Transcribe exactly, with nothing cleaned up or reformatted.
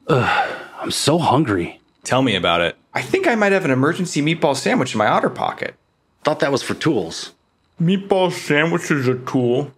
Ugh, I'm so hungry. Tell me about it. I think I might have an emergency meatball sandwich in my Otter Pocket. Thought that was for tools. Meatball sandwich is a tool.